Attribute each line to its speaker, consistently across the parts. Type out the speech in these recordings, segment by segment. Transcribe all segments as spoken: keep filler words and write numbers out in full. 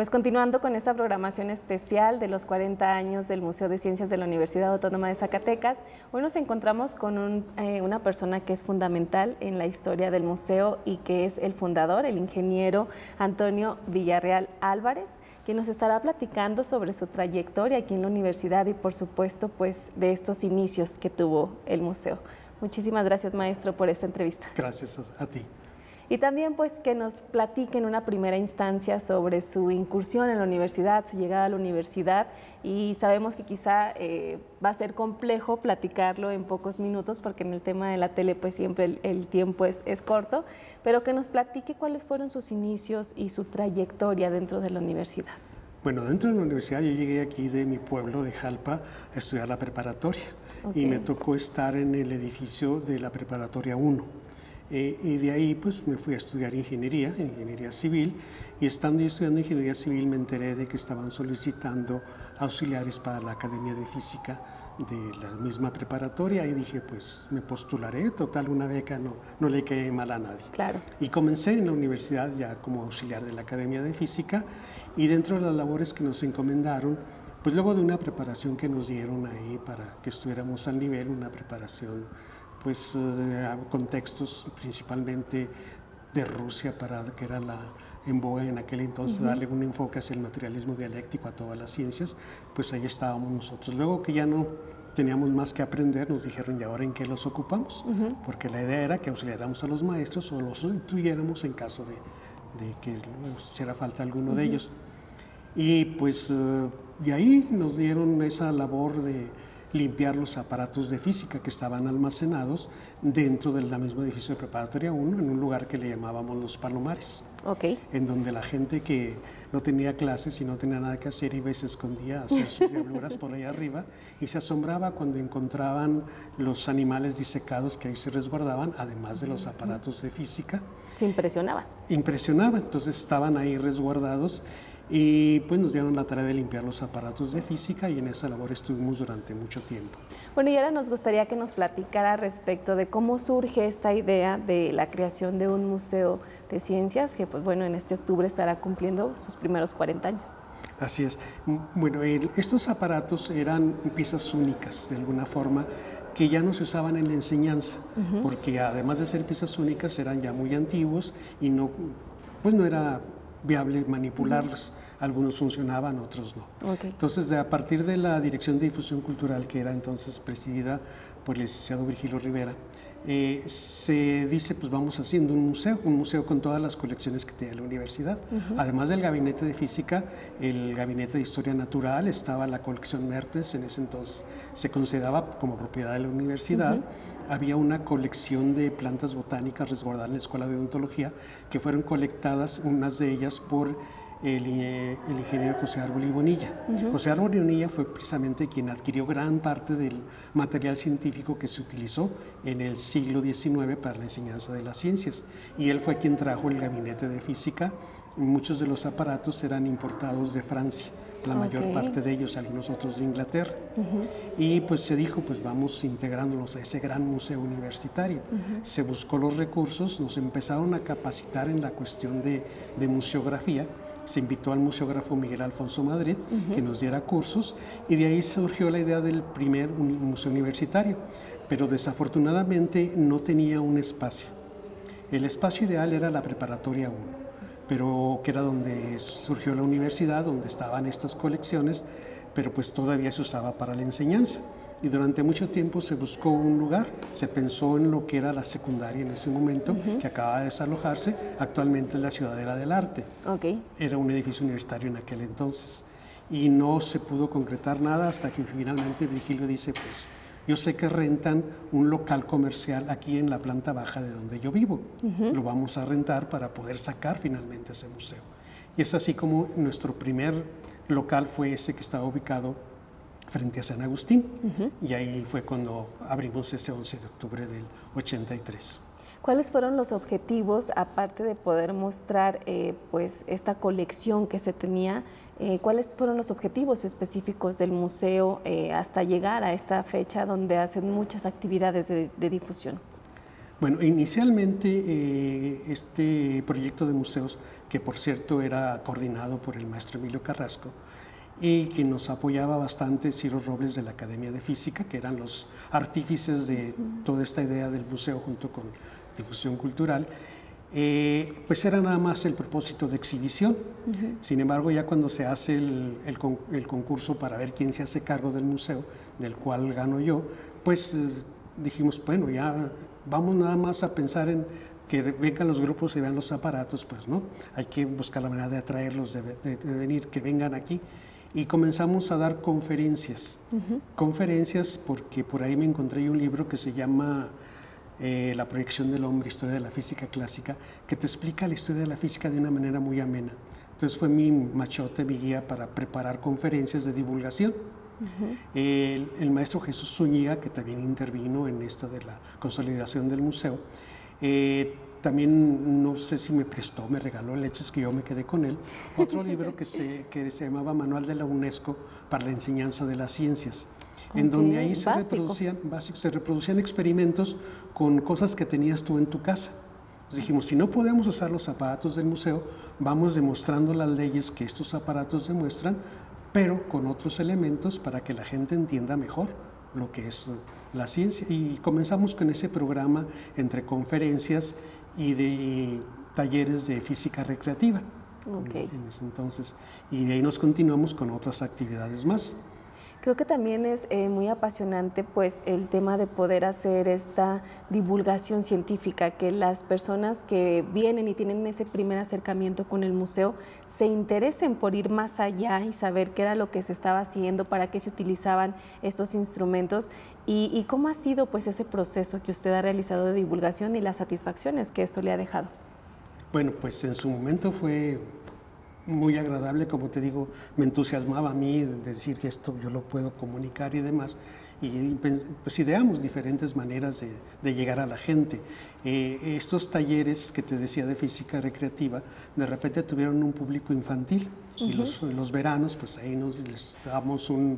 Speaker 1: Pues continuando con esta programación especial de los cuarenta años del Museo de Ciencias de la Universidad Autónoma de Zacatecas, hoy nos encontramos con un, eh, una persona que es fundamental en la historia del museo y que es el fundador, el ingeniero Antonio Villarreal Álvarez, quien nos estará platicando sobre su trayectoria aquí en la universidad y por supuesto pues de estos inicios que tuvo el museo. Muchísimas gracias, maestro, por esta entrevista.
Speaker 2: Gracias a ti.
Speaker 1: Y también pues que nos platique en una primera instancia sobre su incursión en la universidad, su llegada a la universidad, y sabemos que quizá eh, va a ser complejo platicarlo en pocos minutos porque en el tema de la tele pues siempre el, el tiempo es, es corto, pero que nos platique cuáles fueron sus inicios y su trayectoria dentro de la universidad.
Speaker 2: Bueno, dentro de la universidad yo llegué aquí de mi pueblo, de Jalpa, a estudiar la preparatoria. Okay. Y me tocó estar en el edificio de la preparatoria uno. Eh, y de ahí pues me fui a estudiar ingeniería, ingeniería civil, y estando yo estudiando ingeniería civil me enteré de que estaban solicitando auxiliares para la Academia de Física de la misma preparatoria y dije pues me postularé, total una beca no, no le cae mal a nadie.
Speaker 1: Claro.
Speaker 2: Y comencé en la universidad ya como auxiliar de la Academia de Física y dentro de las labores que nos encomendaron, pues luego de una preparación que nos dieron ahí para que estuviéramos al nivel, una preparación pues eh, contextos principalmente de Rusia para que era la en boga en aquel entonces, uh-huh. darle un enfoque hacia el materialismo dialéctico a todas las ciencias, pues ahí estábamos nosotros. Luego que ya no teníamos más que aprender, nos dijeron, ¿y ahora en qué los ocupamos? Uh-huh. Porque la idea era que auxiliáramos a los maestros o los sustituyéramos en caso de, de que hiciera falta alguno uh-huh. de ellos. Y pues uh, de ahí nos dieron esa labor de limpiar los aparatos de física que estaban almacenados dentro del mismo edificio de preparatoria uno, en un lugar que le llamábamos Los Palomares,
Speaker 1: okay.
Speaker 2: en donde la gente que no tenía clases y no tenía nada que hacer iba y se escondía a hacer sus diabluras por ahí arriba y se asombraba cuando encontraban los animales disecados que ahí se resguardaban, además de los aparatos de física.
Speaker 1: Se impresionaban.
Speaker 2: Impresionaba, entonces estaban ahí resguardados. Y pues nos dieron la tarea de limpiar los aparatos de física y en esa labor estuvimos durante mucho tiempo.
Speaker 1: Bueno, y ahora nos gustaría que nos platicara respecto de cómo surge esta idea de la creación de un museo de ciencias que pues bueno, en este octubre estará cumpliendo sus primeros cuarenta años.
Speaker 2: Así es. Bueno, el, estos aparatos eran piezas únicas de alguna forma que ya no se usaban en la enseñanza, uh-huh. porque además de ser piezas únicas eran ya muy antiguos y no, pues no era viable manipularlos. Uh-huh. Algunos funcionaban, otros no.
Speaker 1: Okay.
Speaker 2: Entonces, de, a partir de la Dirección de Difusión Cultural, que era entonces presidida por el licenciado Virgilio Rivera, eh, se dice, pues vamos haciendo un museo, un museo con todas las colecciones que tiene la universidad. Uh-huh. Además del gabinete de física, el gabinete de historia natural, estaba la colección Mertes, en ese entonces se consideraba como propiedad de la universidad. Uh-huh. Había una colección de plantas botánicas resguardadas en la Escuela de Odontología que fueron colectadas, unas de ellas por el, el ingeniero José Árbol y Bonilla. Uh-huh. José Árbol y Bonilla fue precisamente quien adquirió gran parte del material científico que se utilizó en el siglo diecinueve para la enseñanza de las ciencias y él fue quien trajo el gabinete de física. Muchos de los aparatos eran importados de Francia, la mayor okay. parte de ellos, algunos otros de Inglaterra. Uh-huh. Y pues se dijo, pues vamos integrándonos a ese gran museo universitario. Uh-huh. Se buscó los recursos, nos empezaron a capacitar en la cuestión de, de museografía. Se invitó al museógrafo Miguel Alfonso Madrid, uh-huh. que nos diera cursos, y de ahí surgió la idea del primer museo universitario. Pero desafortunadamente no tenía un espacio. El espacio ideal era la preparatoria uno. Pero que era donde surgió la universidad, donde estaban estas colecciones, pero pues todavía se usaba para la enseñanza. Y durante mucho tiempo se buscó un lugar, se pensó en lo que era la secundaria en ese momento, uh-huh. que acaba de desalojarse, actualmente es la Ciudadela del Arte.
Speaker 1: Okay.
Speaker 2: Era un edificio universitario en aquel entonces. Y no se pudo concretar nada hasta que finalmente Virgilio dice, pues, yo sé que rentan un local comercial aquí en la planta baja de donde yo vivo. Uh-huh. Lo vamos a rentar para poder sacar finalmente ese museo. Y es así como nuestro primer local fue ese que estaba ubicado frente a San Agustín. Uh-huh. Y ahí fue cuando abrimos ese once de octubre del ochenta y tres.
Speaker 1: ¿Cuáles fueron los objetivos, aparte de poder mostrar eh, pues, esta colección que se tenía, eh, cuáles fueron los objetivos específicos del museo eh, hasta llegar a esta fecha donde hacen muchas actividades de, de difusión?
Speaker 2: Bueno, inicialmente eh, este proyecto de museos, que por cierto era coordinado por el maestro Emilio Carrasco, y que nos apoyaba bastante Ciro Robles de la Academia de Física, que eran los artífices de toda esta idea del museo junto con difusión cultural, eh, pues era nada más el propósito de exhibición. Uh-huh. Sin embargo, ya cuando se hace el, el, el concurso para ver quién se hace cargo del museo, del cual gano yo, pues eh, dijimos, bueno, ya vamos nada más a pensar en que vengan los grupos y vean los aparatos, pues no, hay que buscar la manera de atraerlos, de, de, de venir, que vengan aquí. Y comenzamos a dar conferencias, uh-huh. conferencias porque por ahí me encontré un libro que se llama eh, La proyección del hombre, historia de la física clásica, que te explica la historia de la física de una manera muy amena. Entonces fue mi machote, mi guía para preparar conferencias de divulgación. Uh-huh. el, el maestro Jesús Zúñiga, que también intervino en esto de la consolidación del museo, eh, también no sé si me prestó, me regaló, el hecho es que yo me quedé con él, otro libro que se, que se llamaba Manual de la UNESCO para la enseñanza de las ciencias, okay, en donde ahí se reproducían, básico, se reproducían experimentos con cosas que tenías tú en tu casa. Entonces dijimos, si no podemos usar los aparatos del museo, vamos demostrando las leyes que estos aparatos demuestran, pero con otros elementos para que la gente entienda mejor lo que es la ciencia. Y comenzamos con ese programa entre conferencias y de talleres de física recreativa.
Speaker 1: Okay.
Speaker 2: En ese entonces, y de ahí nos continuamos con otras actividades más.
Speaker 1: Creo que también es eh, muy apasionante pues el tema de poder hacer esta divulgación científica, que las personas que vienen y tienen ese primer acercamiento con el museo se interesen por ir más allá y saber qué era lo que se estaba haciendo, para qué se utilizaban estos instrumentos y, y cómo ha sido pues ese proceso que usted ha realizado de divulgación y las satisfacciones que esto le ha dejado.
Speaker 2: Bueno, pues en su momento fue muy agradable, como te digo, me entusiasmaba a mí decir que esto yo lo puedo comunicar y demás, y pues ideamos diferentes maneras de, de llegar a la gente. Eh, estos talleres que te decía de física recreativa, de repente tuvieron un público infantil, uh-huh. y los, los veranos, pues ahí nos les damos un,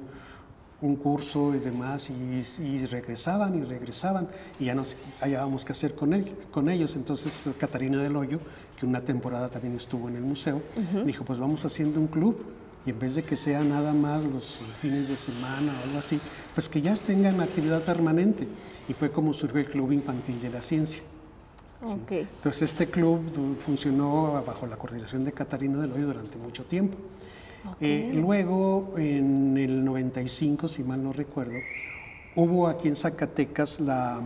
Speaker 2: un curso y demás, y, y regresaban y regresaban, y ya nos hallábamos qué hacer con, él, con ellos. Entonces Catarina del Hoyo, que una temporada también estuvo en el museo, uh-huh. dijo, pues vamos haciendo un club, y en vez de que sea nada más los fines de semana o algo así, pues que ya tengan actividad permanente. Y fue como surgió el Club Infantil de la Ciencia.
Speaker 1: Okay.
Speaker 2: ¿Sí? Entonces este club funcionó bajo la coordinación de Catarina del Hoyo durante mucho tiempo. Okay. Eh, luego, en el noventa y cinco, si mal no recuerdo, hubo aquí en Zacatecas la,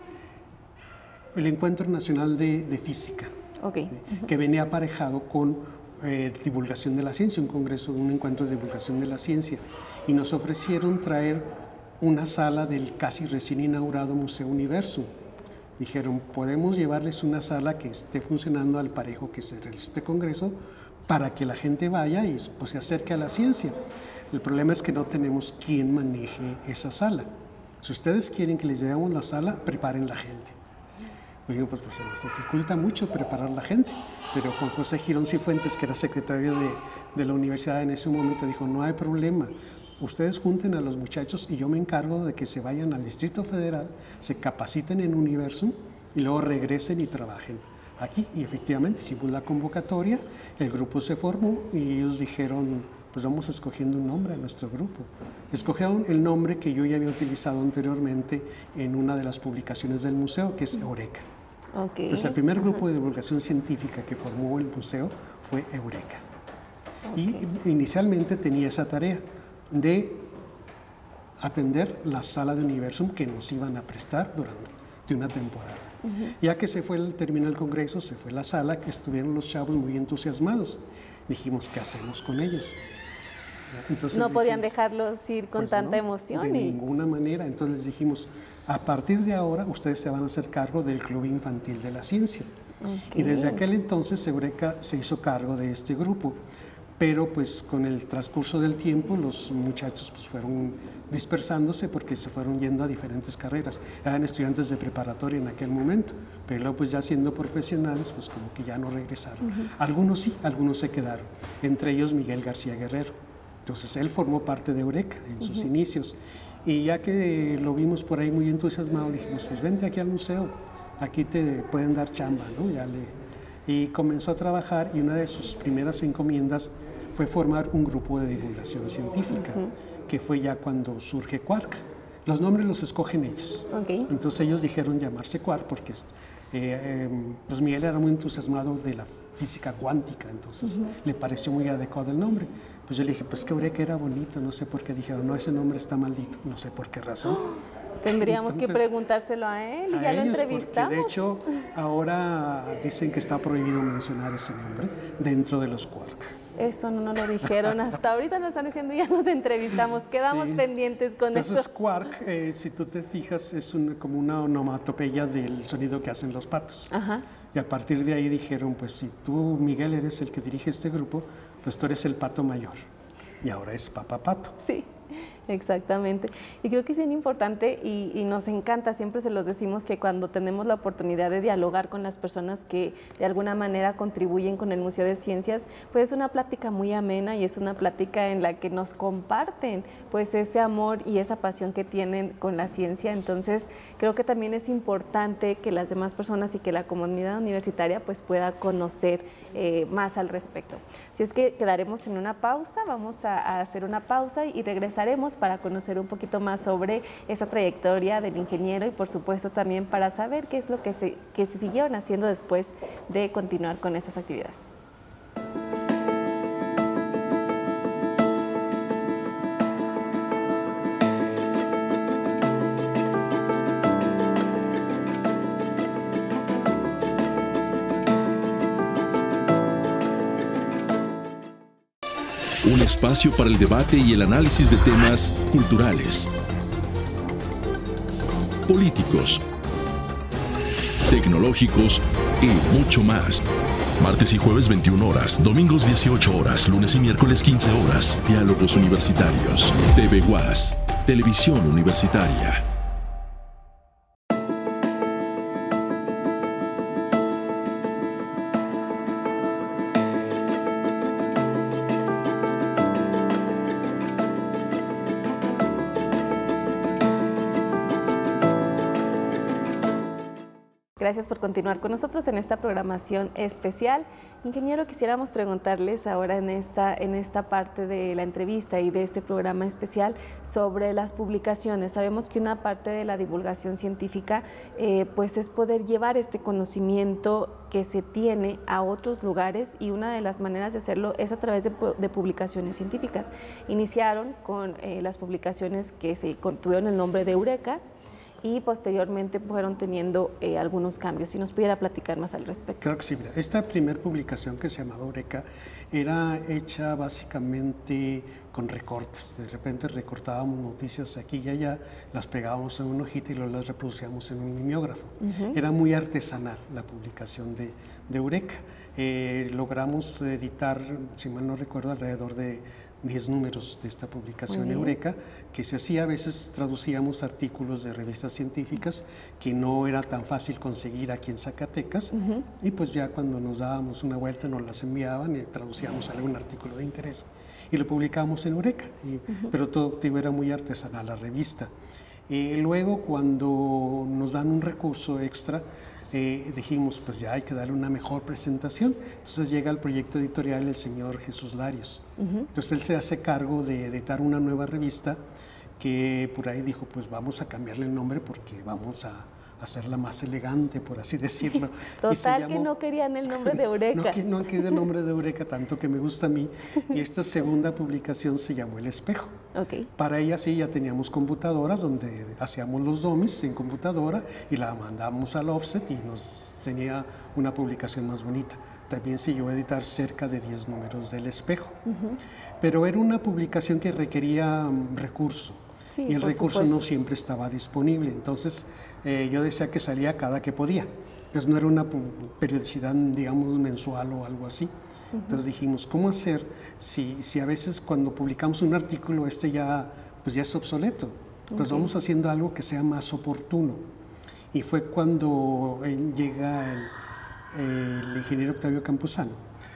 Speaker 2: el Encuentro Nacional de, de Física,
Speaker 1: okay.
Speaker 2: uh-huh. que venía aparejado con eh, divulgación de la ciencia, un congreso, un encuentro de divulgación de la ciencia, y nos ofrecieron traer una sala del casi recién inaugurado Museo Universum. Dijeron, podemos llevarles una sala que esté funcionando al parejo que se realice este congreso, para que la gente vaya y pues, se acerque a la ciencia. El problema es que no tenemos quien maneje esa sala. Si ustedes quieren que les llevemos la sala, preparen la gente. Pues, pues, pues se nos dificulta mucho preparar la gente, pero Juan José Girón Cifuentes, que era secretario de, de la universidad en ese momento, dijo, no hay problema, ustedes junten a los muchachos y yo me encargo de que se vayan al Distrito Federal, se capaciten en Universum y luego regresen y trabajen aquí. Y efectivamente hicimos la convocatoria, el grupo se formó y ellos dijeron, pues vamos escogiendo un nombre a nuestro grupo. Escogieron el nombre que yo ya había utilizado anteriormente en una de las publicaciones del museo, que es Eureka.
Speaker 1: Okay.
Speaker 2: Entonces el primer grupo de divulgación científica que formó el museo fue Eureka. Okay. Y inicialmente tenía esa tarea de atender la sala de Universum que nos iban a prestar durante una temporada. Uh-huh. Ya que se fue el, terminó el congreso, se fue la sala, que estuvieron los chavos muy entusiasmados. Dijimos, ¿qué hacemos con ellos? Entonces,
Speaker 1: no
Speaker 2: dijimos,
Speaker 1: podían dejarlos ir con
Speaker 2: pues
Speaker 1: tanta
Speaker 2: no,
Speaker 1: emoción.
Speaker 2: De
Speaker 1: y...
Speaker 2: ninguna manera. Entonces les dijimos, a partir de ahora ustedes se van a hacer cargo del Club Infantil de la Ciencia. Okay. Y desde aquel entonces Eureka se hizo cargo de este grupo. Pero pues con el transcurso del tiempo los muchachos pues fueron dispersándose porque se fueron yendo a diferentes carreras. Eran estudiantes de preparatoria en aquel momento, pero luego pues ya siendo profesionales pues como que ya no regresaron. Uh-huh. Algunos sí, algunos se quedaron, entre ellos Miguel García Guerrero. Entonces él formó parte de Eureka en sus uh-huh. inicios y ya que lo vimos por ahí muy entusiasmado dijimos pues vente aquí al museo, aquí te pueden dar chamba, ¿no? Ya le, y comenzó a trabajar y una de sus primeras encomiendas fue formar un grupo de divulgación científica, uh-huh. que fue ya cuando surge Quark. Los nombres los escogen ellos.
Speaker 1: Okay.
Speaker 2: Entonces ellos dijeron llamarse Quark porque eh, eh, pues Miguel era muy entusiasmado de la física cuántica, entonces uh-huh. le pareció muy adecuado el nombre. Pues yo le dije, pues que Eureka era bonito, no sé por qué. Dijeron, no, ese nombre está maldito, no sé por qué razón.
Speaker 1: Oh. Tendríamos Entonces, que preguntárselo a él y
Speaker 2: a
Speaker 1: ya
Speaker 2: ellos,
Speaker 1: lo entrevistamos.
Speaker 2: De hecho, ahora dicen que está prohibido mencionar ese nombre dentro de los Quark.
Speaker 1: Eso no nos lo dijeron, hasta ahorita nos están diciendo ya nos entrevistamos, quedamos sí. pendientes con
Speaker 2: Entonces,
Speaker 1: eso.
Speaker 2: Entonces Quark, eh, si tú te fijas, es un, como una onomatopeya del sonido que hacen los patos.
Speaker 1: Ajá.
Speaker 2: Y a partir de ahí dijeron, pues si tú, Miguel, eres el que dirige este grupo, pues tú eres el pato mayor. Y ahora es Papá Pato.
Speaker 1: Sí. Exactamente. Y creo que es bien importante y, y nos encanta, siempre se los decimos, que cuando tenemos la oportunidad de dialogar con las personas que de alguna manera contribuyen con el Museo de Ciencias, pues es una plática muy amena y es una plática en la que nos comparten pues ese amor y esa pasión que tienen con la ciencia. Entonces creo que también es importante que las demás personas y que la comunidad universitaria pues pueda conocer eh, más al respecto. Si es que quedaremos en una pausa, vamos a, a hacer una pausa y regresaremos para conocer un poquito más sobre esa trayectoria del ingeniero y por supuesto también para saber qué es lo que se, que se siguieron haciendo después de continuar con esas actividades.
Speaker 3: Un espacio para el debate y el análisis de temas culturales, políticos, tecnológicos y mucho más. Martes y jueves veintiuna horas, domingos dieciocho horas, lunes y miércoles quince horas. Diálogos Universitarios. T V U A S, Televisión Universitaria.
Speaker 1: Gracias por continuar con nosotros en esta programación especial. Ingeniero, quisiéramos preguntarles ahora en esta, en esta parte de la entrevista y de este programa especial sobre las publicaciones. Sabemos que una parte de la divulgación científica eh, pues es poder llevar este conocimiento que se tiene a otros lugares y una de las maneras de hacerlo es a través de, de publicaciones científicas. Iniciaron con eh, las publicaciones que se tuvieron el nombre de Eureka, y posteriormente fueron teniendo eh, algunos cambios. Si nos pudiera platicar más al respecto.
Speaker 2: Claro que sí. Mira, esta primera publicación que se llamaba Eureka era hecha básicamente con recortes. De repente recortábamos noticias aquí y allá, las pegábamos en una hojita y luego las reproducíamos en un mimeógrafo. Uh-huh. Era muy artesanal la publicación de, de Eureka. Eh, logramos editar, si mal no recuerdo, alrededor de diez números de esta publicación Eureka, que se hacía, a veces traducíamos artículos de revistas científicas que no era tan fácil conseguir aquí en Zacatecas, uh-huh. y pues ya cuando nos dábamos una vuelta nos las enviaban y traducíamos algún artículo de interés y lo publicábamos en Eureka, y, uh-huh. pero todo digo, era muy artesanal la revista. Y luego cuando nos dan un recurso extra, Eh, dijimos, pues ya hay que darle una mejor presentación. Entonces llega al proyecto editorial el señor Jesús Larios. Uh-huh. Entonces él se hace cargo de editar una nueva revista que por ahí dijo, pues vamos a cambiarle el nombre porque vamos a hacerla más elegante, por así decirlo.
Speaker 1: Total llamó, que no querían el nombre de Eureka.
Speaker 2: No, no quería el nombre de Eureka, tanto que me gusta a mí. Y esta segunda publicación se llamó El Espejo.
Speaker 1: Okay.
Speaker 2: Para ella sí ya teníamos computadoras donde hacíamos los dummies en computadora y la mandábamos al offset y nos tenía una publicación más bonita. También se llegó a editar cerca de diez números del Espejo. Uh-huh. Pero era una publicación que requería um, recurso. Sí, y el recurso supuesto. No siempre estaba disponible. Entonces eh, yo decía que salía cada que podía. Entonces no era una periodicidad, digamos, mensual o algo así. Uh-huh. Entonces dijimos, ¿cómo hacer si, si a veces cuando publicamos un artículo este ya, pues ya es obsoleto? Entonces okay. vamos haciendo algo que sea más oportuno. Y fue cuando eh, llega el, eh, el ingeniero Octavio Campuzano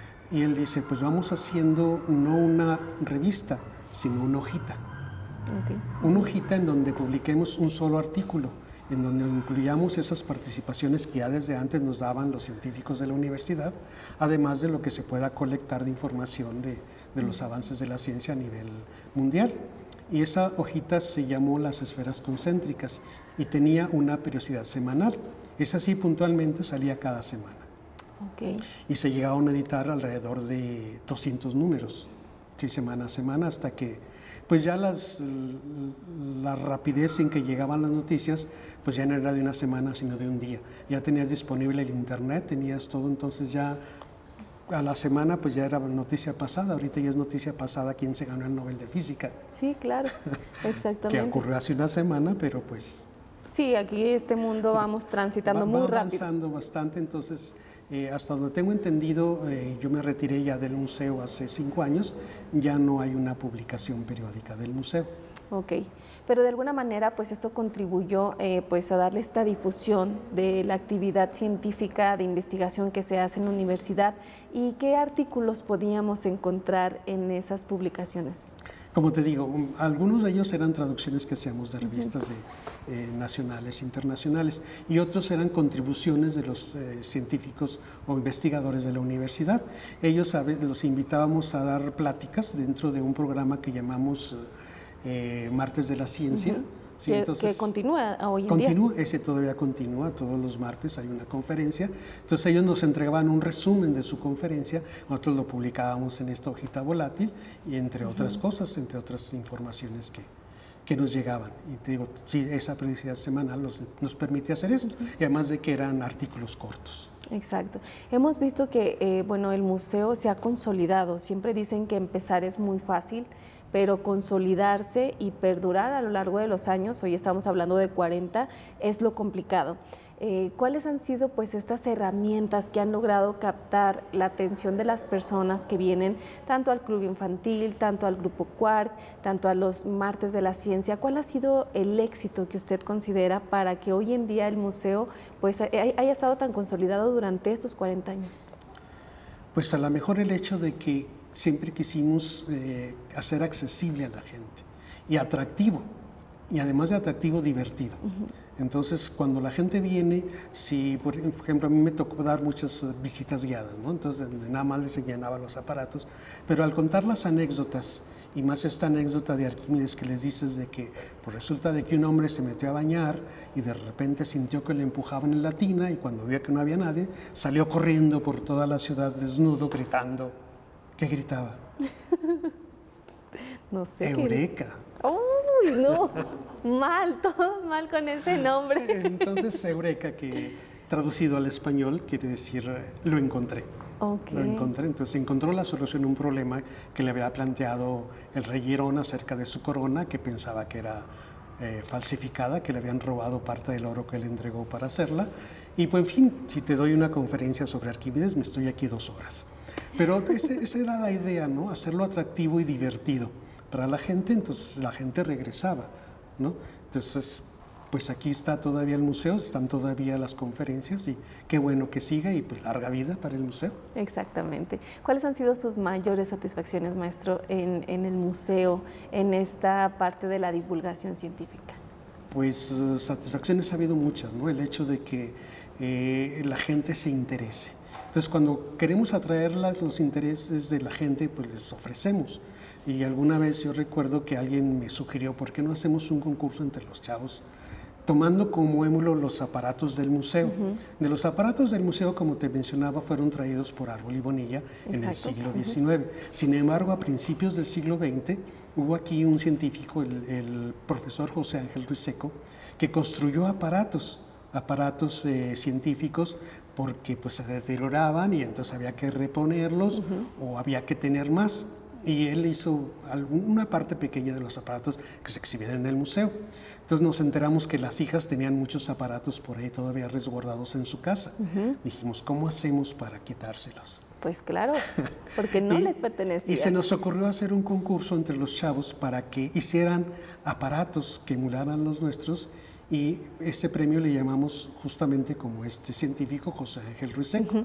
Speaker 2: y él dice, pues vamos haciendo no una revista, sino una hojita. Okay. Una hojita en donde publiquemos un solo artículo en donde incluíamos esas participaciones que ya desde antes nos daban los científicos de la universidad, además de lo que se pueda colectar de información de, de los avances de la ciencia a nivel mundial. Y esa hojita se llamó las esferas concéntricas y tenía una periodicidad semanal. Esa sí puntualmente salía cada semana.
Speaker 1: Okay.
Speaker 2: Y se llegaron a editar alrededor de doscientos números, sí, semana a semana, hasta que pues ya las, la rapidez en que llegaban las noticias, pues ya no era de una semana, sino de un día. Ya tenías disponible el internet, tenías todo, entonces ya a la semana pues ya era noticia pasada. Ahorita ya es noticia pasada quién se ganó el Nobel de Física.
Speaker 1: Sí, claro, exactamente.
Speaker 2: Que ocurrió hace una semana, pero pues...
Speaker 1: Sí, aquí este mundo vamos transitando
Speaker 2: va,
Speaker 1: muy
Speaker 2: va
Speaker 1: rápido.
Speaker 2: avanzando bastante, entonces... Eh, hasta donde tengo entendido, eh, yo me retiré ya del museo hace cinco años, ya no hay una publicación periódica del museo.
Speaker 1: Ok, pero de alguna manera pues esto contribuyó eh, pues a darle esta difusión de la actividad científica de investigación que se hace en la universidad. ¿Y qué artículos podíamos encontrar en esas publicaciones?
Speaker 2: Como te digo, um, algunos de ellos eran traducciones que hacíamos de revistas de, eh, nacionales, internacionales, y otros eran contribuciones de los eh, científicos o investigadores de la universidad. Ellos a veces los invitábamos a dar pláticas dentro de un programa que llamamos eh, Martes de la Ciencia.
Speaker 1: Uh-huh.
Speaker 2: Sí,
Speaker 1: que,
Speaker 2: entonces,
Speaker 1: que continúa hoy en
Speaker 2: continúa,
Speaker 1: día.
Speaker 2: Ese todavía continúa, todos los martes hay una conferencia. Entonces ellos nos entregaban un resumen de su conferencia, nosotros lo publicábamos en esta hojita volátil y entre uh-huh. otras cosas, entre otras informaciones que, que nos llegaban. Y te digo, sí, esa periodicidad semanal nos, nos permite hacer esto, uh-huh. y además de que eran artículos cortos.
Speaker 1: Exacto. Hemos visto que eh, bueno, el museo se ha consolidado. Siempre dicen que empezar es muy fácil, pero consolidarse y perdurar a lo largo de los años, hoy estamos hablando de cuarenta, es lo complicado. Eh, ¿Cuáles han sido pues estas herramientas que han logrado captar la atención de las personas que vienen tanto al Club Infantil, tanto al Grupo Quark, tanto a los Martes de la Ciencia? ¿Cuál ha sido el éxito que usted considera para que hoy en día el museo pues haya estado tan consolidado durante estos cuarenta años?
Speaker 2: Pues a lo mejor el hecho de que siempre quisimos eh, hacer accesible a la gente y atractivo, y además de atractivo, divertido. Uh-huh. Entonces, cuando la gente viene, si por ejemplo a mí me tocó dar muchas visitas guiadas, ¿no? Entonces nada más les enseñaba los aparatos, pero al contar las anécdotas, y más esta anécdota de Arquímedes que les dices de que pues resulta de que un hombre se metió a bañar y de repente sintió que le empujaban en la tina y cuando vio que no había nadie, salió corriendo por toda la ciudad desnudo, gritando. ¿Qué gritaba?
Speaker 1: No sé.
Speaker 2: Eureka.
Speaker 1: ¡Uy, no! Mal, todo mal con ese nombre.
Speaker 2: Entonces, Eureka, que traducido al español quiere decir lo encontré.
Speaker 1: Okay.
Speaker 2: Lo encontré. Entonces encontró la solución a un problema que le había planteado el rey Hierón acerca de su corona, que pensaba que era eh, falsificada, que le habían robado parte del oro que le entregó para hacerla. Y pues, en fin, si te doy una conferencia sobre Arquímedes, me estoy aquí dos horas. Pero ese, esa era la idea, ¿no? Hacerlo atractivo y divertido para la gente, entonces la gente regresaba, ¿no? Entonces, pues aquí está todavía el museo, están todavía las conferencias y qué bueno que siga y pues larga vida para el museo.
Speaker 1: Exactamente. ¿Cuáles han sido sus mayores satisfacciones, maestro, en, en el museo, en esta parte de la divulgación científica?
Speaker 2: Pues uh, satisfacciones ha habido muchas, ¿no? El hecho de que eh, la gente se interese. Entonces, cuando queremos atraer los intereses de la gente, pues les ofrecemos. Y alguna vez yo recuerdo que alguien me sugirió, ¿por qué no hacemos un concurso entre los chavos? Tomando como émulo los aparatos del museo. Uh-huh. De los aparatos del museo, como te mencionaba, fueron traídos por Árbol y Bonilla. Exacto. En el siglo diecinueve. Uh-huh. Sin embargo, a principios del siglo veinte, hubo aquí un científico, el, el profesor José Ángel Ruiz Seco, que construyó aparatos, aparatos eh, científicos, porque pues, se deterioraban y entonces había que reponerlos uh-huh. o había que tener más. Y él hizo una parte pequeña de los aparatos que se exhibían en el museo. Entonces nos enteramos que las hijas tenían muchos aparatos por ahí todavía resguardados en su casa. Uh-huh. Dijimos, ¿cómo hacemos para quitárselos?
Speaker 1: Pues claro, porque no
Speaker 2: y,
Speaker 1: les pertenecía.
Speaker 2: Y se nos ocurrió hacer un concurso entre los chavos para que hicieran aparatos que emularan los nuestros, y ese premio le llamamos justamente como este científico, José Ángel Ruiz Seco. Uh-huh.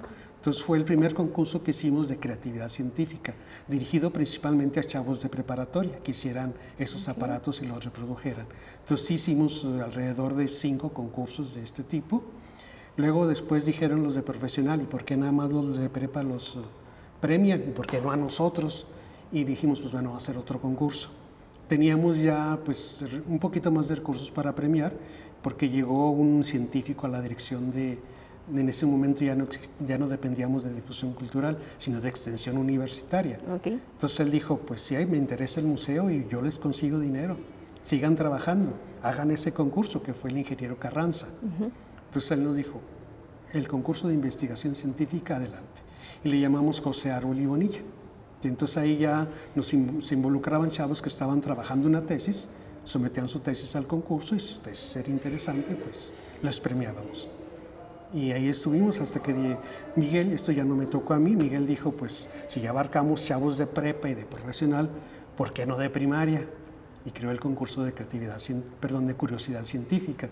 Speaker 2: Entonces fue el primer concurso que hicimos de creatividad científica, dirigido principalmente a chavos de preparatoria que hicieran esos okay. aparatos y los reprodujeran. Entonces sí hicimos alrededor de cinco concursos de este tipo. Luego después dijeron los de profesional, ¿y por qué nada más los de prepa los uh, premian? ¿Y por qué no a nosotros? Y dijimos, pues bueno, va a ser otro concurso. Teníamos ya pues un poquito más de recursos para premiar, porque llegó un científico a la dirección de, en ese momento ya no, ya no dependíamos de difusión cultural, sino de extensión universitaria.
Speaker 1: Okay.
Speaker 2: Entonces él dijo, pues sí, me interesa el museo y yo les consigo dinero, sigan trabajando, hagan ese concurso, que fue el ingeniero Carranza. Uh-huh. Entonces él nos dijo, el concurso de investigación científica, adelante. Y le llamamos José Árbol y Bonilla. Y entonces ahí ya nos in, se involucraban chavos que estaban trabajando una tesis, sometían su tesis al concurso y si su tesis era interesante, pues les premiábamos. Y ahí estuvimos hasta que dije, Miguel, esto ya no me tocó a mí, Miguel dijo, pues si ya abarcamos chavos de prepa y de profesional, ¿por qué no de primaria? Y creó el concurso de creatividad, perdón, de curiosidad científica.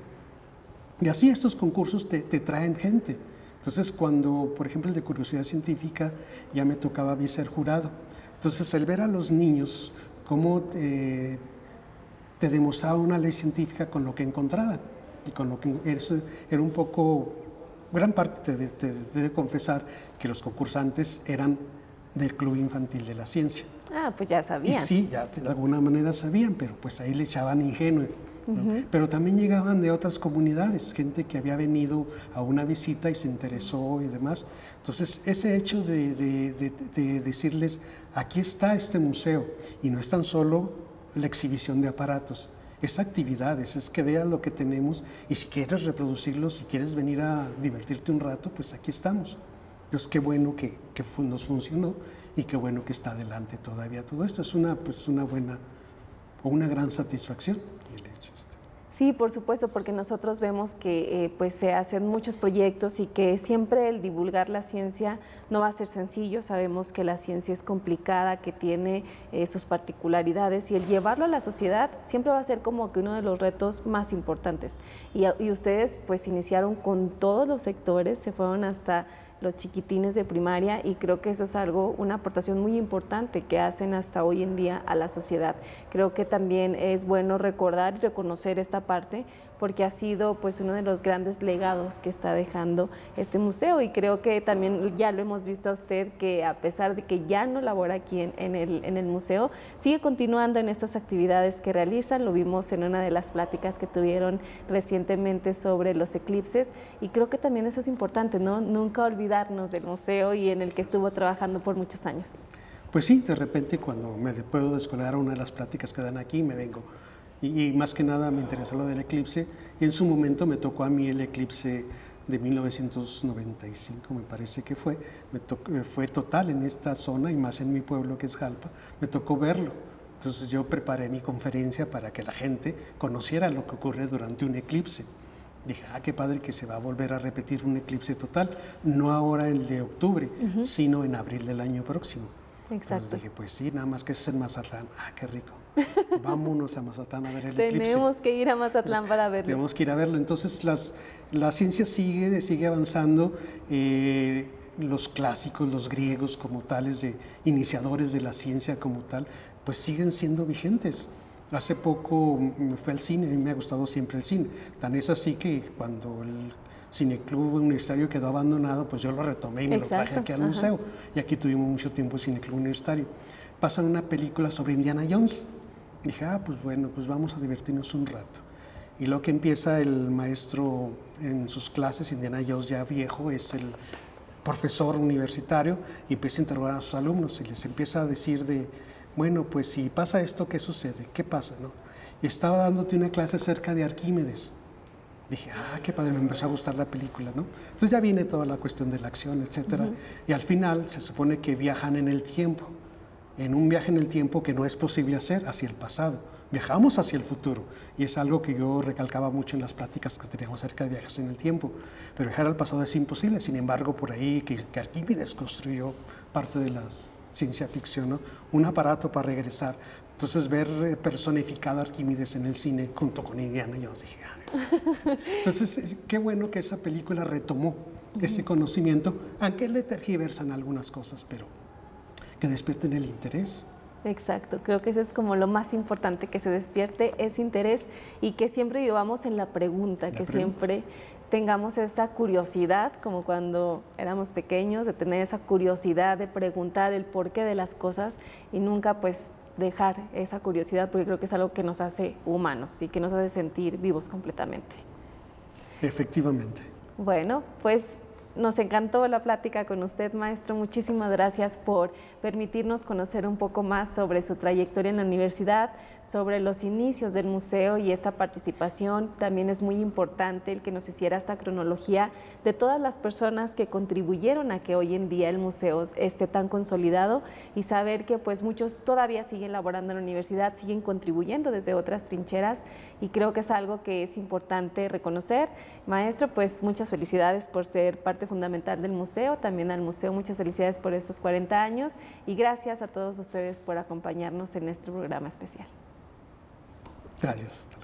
Speaker 2: Y así estos concursos te, te traen gente. Entonces cuando, por ejemplo, el de curiosidad científica, ya me tocaba a mí ser jurado. Entonces el ver a los niños cómo eh, te demostraba una ley científica con lo que encontraban. Y con lo que eso era un poco, gran parte te, te, te debe confesar que los concursantes eran del Club Infantil de la Ciencia.
Speaker 1: Ah, pues ya sabían.
Speaker 2: Y sí, ya de alguna manera sabían, pero pues ahí le echaban ingenuo. ¿no? Uh-huh. Pero también llegaban de otras comunidades, gente que había venido a una visita y se interesó y demás. Entonces, ese hecho de, de, de, de decirles, aquí está este museo, y no es tan solo la exhibición de aparatos, es actividades, es que veas lo que tenemos, y si quieres reproducirlo, si quieres venir a divertirte un rato, pues aquí estamos. Entonces, qué bueno que, que nos funcionó, y qué bueno que está adelante todavía todo esto. Es una, pues, una buena o una gran satisfacción.
Speaker 1: Sí, por supuesto, porque nosotros vemos que eh, pues se hacen muchos proyectos y que siempre el divulgar la ciencia no va a ser sencillo. Sabemos que la ciencia es complicada, que tiene eh, sus particularidades, y el llevarlo a la sociedad siempre va a ser como que uno de los retos más importantes. Y, y ustedes pues iniciaron con todos los sectores, se fueron hasta los chiquitines de primaria, y creo que eso es algo, una aportación muy importante que hacen hasta hoy en día a la sociedad. Creo que también es bueno recordar y reconocer esta parte, porque ha sido pues uno de los grandes legados que está dejando este museo, y creo que también ya lo hemos visto a usted, que a pesar de que ya no labora aquí en, en, el, en el museo, sigue continuando en estas actividades que realizan. Lo vimos en una de las pláticas que tuvieron recientemente sobre los eclipses, y creo que también eso es importante, ¿no? Nunca olvidarnos del museo y en el que estuvo trabajando por muchos años.
Speaker 2: Pues sí, de repente cuando me puedo descolgar a una de las pláticas que dan aquí, me vengo. Y, y más que nada me interesó lo del eclipse, y en su momento me tocó a mí el eclipse de mil novecientos noventa y cinco, me parece que fue, me tocó, fue total en esta zona, y más en mi pueblo que es Jalpa, me tocó verlo. Entonces yo preparé mi conferencia para que la gente conociera lo que ocurre durante un eclipse. Dije, ah, qué padre que se va a volver a repetir un eclipse total, no ahora el de octubre, uh-huh. sino en abril del año próximo.
Speaker 1: Exacto.
Speaker 2: Entonces dije, pues sí, nada más que es en Mazatlán. Ah, qué rico. Vámonos a Mazatlán a ver el
Speaker 1: Tenemos
Speaker 2: eclipse.
Speaker 1: Tenemos que ir a Mazatlán para verlo.
Speaker 2: Tenemos que ir a verlo. Entonces las, la ciencia sigue, sigue avanzando. Eh, los clásicos, los griegos como tales, de iniciadores de la ciencia como tal, pues siguen siendo vigentes. Hace poco me fui al cine, a mí me ha gustado siempre el cine. Tan es así que cuando el Cineclub Universitario quedó abandonado, pues yo lo retomé y me Exacto. lo traje aquí al Ajá. museo. Y aquí tuvimos mucho tiempo el Cineclub Universitario. Pasan una película sobre Indiana Jones. Dije, ah, pues bueno, pues vamos a divertirnos un rato. Y lo que empieza el maestro en sus clases, Indiana Jones ya viejo, es el profesor universitario, y empieza a interrogar a sus alumnos y les empieza a decir de, bueno, pues si pasa esto, ¿qué sucede? ¿Qué pasa? ¿No? Y estaba dándote una clase acerca de Arquímedes. Dije, ah, qué padre, me empezó a gustar la película, ¿no? Entonces ya viene toda la cuestión de la acción, etcétera. Uh-huh. Y al final se supone que viajan en el tiempo, en un viaje en el tiempo que no es posible hacer hacia el pasado. Viajamos hacia el futuro, y es algo que yo recalcaba mucho en las pláticas que teníamos acerca de viajes en el tiempo. Pero viajar al pasado es imposible. Sin embargo, por ahí que, que Arquímedes construyó parte de la ciencia ficción, ¿no? Un aparato para regresar. Entonces ver personificado a Arquímedes en el cine junto con Indiana Jones, dije, ah. Entonces qué bueno que esa película retomó uh-huh. ese conocimiento, aunque le tergiversan algunas cosas, pero que despierten el interés.
Speaker 1: Exacto, creo que eso es como lo más importante, que se despierte ese interés y que siempre vivamos en la pregunta, la que pregunta. siempre tengamos esa curiosidad, como cuando éramos pequeños, de tener esa curiosidad de preguntar el porqué de las cosas y nunca pues dejar esa curiosidad, porque creo que es algo que nos hace humanos y que nos hace sentir vivos completamente.
Speaker 2: Efectivamente.
Speaker 1: Bueno, pues nos encantó la plática con usted, maestro. Muchísimas gracias por permitirnos conocer un poco más sobre su trayectoria en la universidad, sobre los inicios del museo y esta participación. También es muy importante el que nos hiciera esta cronología de todas las personas que contribuyeron a que hoy en día el museo esté tan consolidado y saber que pues muchos todavía siguen laborando en la universidad, siguen contribuyendo desde otras trincheras y creo que es algo que es importante reconocer. Maestro, pues muchas felicidades por ser parte fundamental del museo, también al museo muchas felicidades por estos cuarenta años y gracias a todos ustedes por acompañarnos en este programa especial.
Speaker 2: Gracias.